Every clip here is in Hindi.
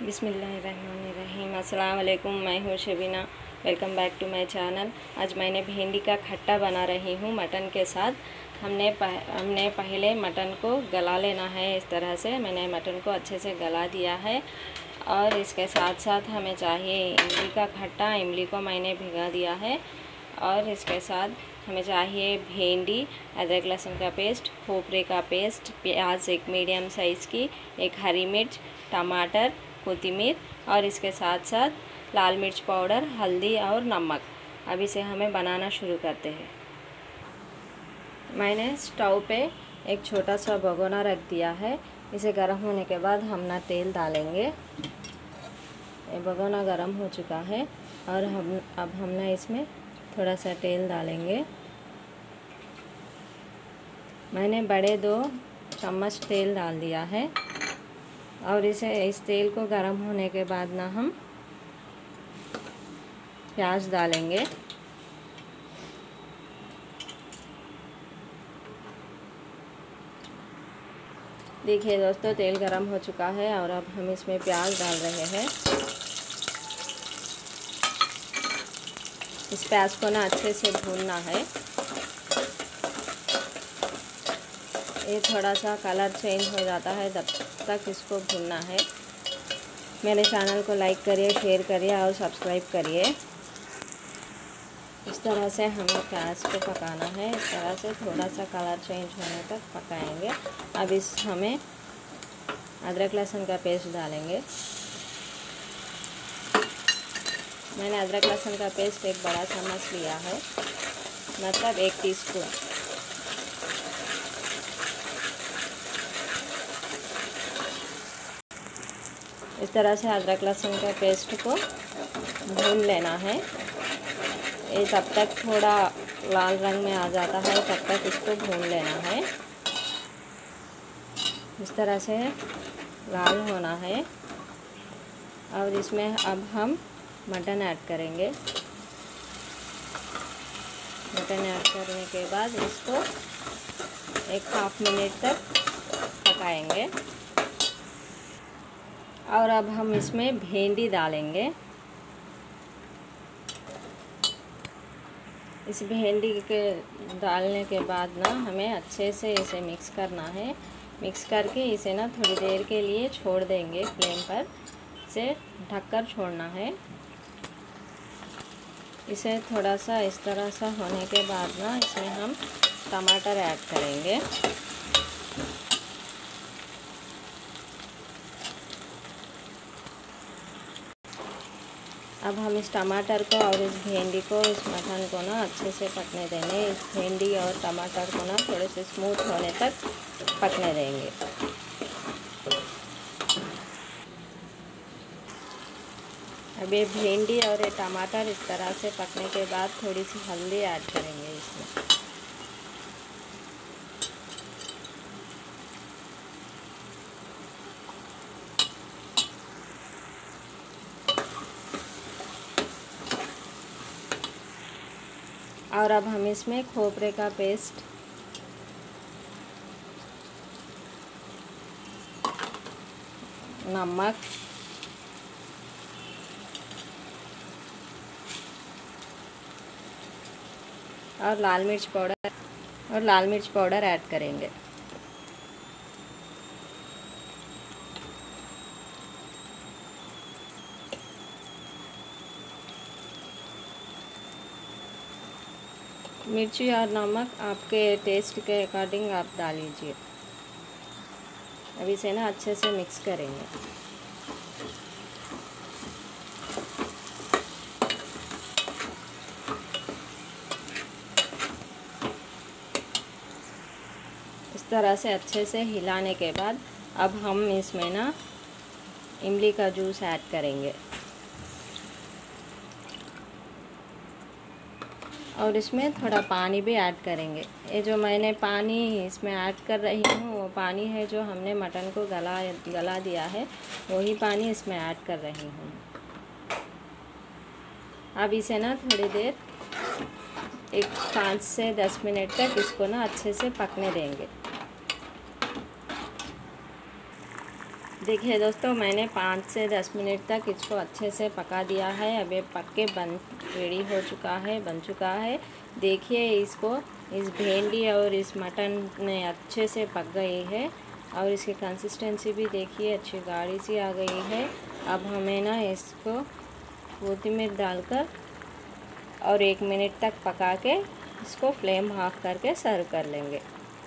बिस्मिल्लाहिर्रहमानिर्रहीम। अस्सलाम वालेकुम, मैं हूँ Shabina. Welcome back to my channel. आज मैंने भिंडी का खट्टा बना रही हूँ मटन के साथ। हमने पहले मटन को गला लेना है। इस तरह से मैंने मटन को अच्छे से गला दिया है। और इसके साथ साथ हमें चाहिए इमली का खट्टा। इमली को मैंने भिगा दिया है। और इसके साथ हमें चाहिए भिंडी, अदरक लहसुन का पेस्ट, खोपरे का पेस्ट, प्याज एक मीडियम साइज़ की, एक हरी मिर्च, टमाटर, कोथिमीर और इसके साथ साथ लाल मिर्च पाउडर, हल्दी और नमक। अब इसे हमें बनाना शुरू करते हैं। मैंने स्टोव पे एक छोटा सा भगोना रख दिया है। इसे गर्म होने के बाद हम ना तेल डालेंगे। ये भगोना गर्म हो चुका है और अब हम ना इसमें थोड़ा सा तेल डालेंगे। मैंने बड़े 2 चम्मच तेल डाल दिया है। और इस तेल को गर्म होने के बाद ना हम प्याज डालेंगे। देखिए दोस्तों, तेल गर्म हो चुका है और अब हम इसमें प्याज डाल रहे हैं। इस प्याज को ना अच्छे से भूनना है। ये थोड़ा सा कलर चेंज हो जाता है, तब तक इसको भूनना है। मेरे चैनल को लाइक करिए, शेयर करिए और सब्सक्राइब करिए। इस तरह से हमें प्याज को पकाना है। इस तरह से थोड़ा सा कलर चेंज होने तक पकाएंगे। अब हमें अदरक लहसुन का पेस्ट डालेंगे। मैंने अदरक लहसुन का पेस्ट एक बड़ा चम्मच लिया है, मतलब 1 टीस्पून। इस तरह से अदरक लहसुन के पेस्ट को भून लेना है। ये तब तक थोड़ा लाल रंग में आ जाता है, तब तक इसको भून लेना है। इस तरह से लाल होना है। और इसमें अब हम मटन ऐड करेंगे। मटन ऐड करने के बाद इसको 1/2 मिनट तक पकाएंगे। और अब हम इसमें भिंडी डालेंगे। इस भिंडी के डालने के बाद ना हमें अच्छे से इसे मिक्स करना है। मिक्स करके इसे ना थोड़ी देर के लिए छोड़ देंगे फ्लेम पर। इसे ढककर छोड़ना है। इसे थोड़ा सा इस तरह सा होने के बाद ना इसमें हम टमाटर ऐड करेंगे। अब हम इस टमाटर को और इस भिंडी को, इस मटन को ना अच्छे से पकने देंगे। इस भिंडी और टमाटर को ना थोड़े से स्मूथ होने तक पकने देंगे। अब ये भिंडी और ये टमाटर इस तरह से पकने के बाद थोड़ी सी हल्दी ऐड करेंगे इसमें। और अब हम इसमें खोपरे का पेस्ट, नमक और लाल मिर्च पाउडर ऐड करेंगे। मिर्ची और नमक आपके टेस्ट के अकॉर्डिंग आप डाल लीजिए। अब इसे ना अच्छे से मिक्स करेंगे। इस तरह से अच्छे से हिलाने के बाद अब हम इसमें ना इमली का जूस ऐड करेंगे। और इसमें थोड़ा पानी भी ऐड करेंगे। ये जो मैंने पानी इसमें ऐड कर रही हूँ वो पानी है जो हमने मटन को गला दिया है, वही पानी इसमें ऐड कर रही हूँ। अब इसे ना थोड़ी देर 5 से 10 मिनट तक इसको ना अच्छे से पकने देंगे। देखिए दोस्तों, मैंने 5 से 10 मिनट तक इसको अच्छे से पका दिया है। अब ये पक के रेडी हो चुका है, बन चुका है। देखिए इसको, इस भिंडी और इस मटन ने अच्छे से पक गई है और इसकी कंसिस्टेंसी भी देखिए अच्छी गाढ़ी सी आ गई है। अब हमें ना इसको कोथिमीर डालकर और 1 मिनट तक पका के इसको फ्लेम ऑफ करके सर्व कर लेंगे।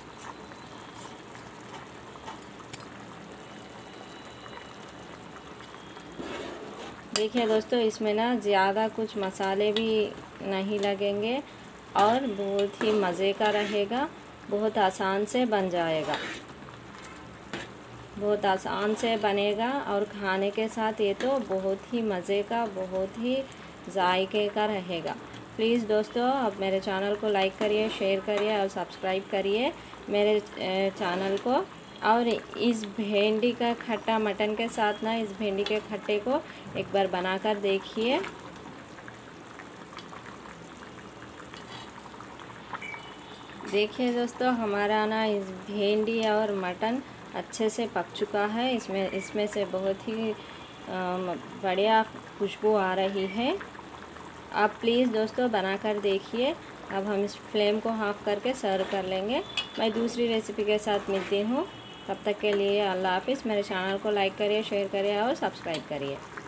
देखिए दोस्तों, इसमें ना ज़्यादा कुछ मसाले भी नहीं लगेंगे और बहुत ही मज़े का रहेगा। बहुत आसान से बन जाएगा, बहुत आसान से बनेगा और खाने के साथ ये तो बहुत ही मज़े का, बहुत ही जायके का रहेगा। प्लीज़ दोस्तों, आप मेरे चैनल को लाइक करिए, शेयर करिए और सब्सक्राइब करिए मेरे चैनल को। और इस भिंडी का खट्टा मटन के साथ ना, इस भिंडी के खट्टे को एक बार बनाकर देखिए। देखिए दोस्तों, हमारा ना इस भिंडी और मटन अच्छे से पक चुका है। इसमें से बहुत ही बढ़िया खुशबू आ रही है। आप प्लीज़ दोस्तों बनाकर देखिए। अब हम इस फ्लेम को ऑफ करके सर्व कर लेंगे। मैं दूसरी रेसिपी के साथ मिलती हूँ। तब तक के लिए अल्लाह हाफ़िज़। मेरे चैनल को लाइक करिए, शेयर करिए और सब्सक्राइब करिए।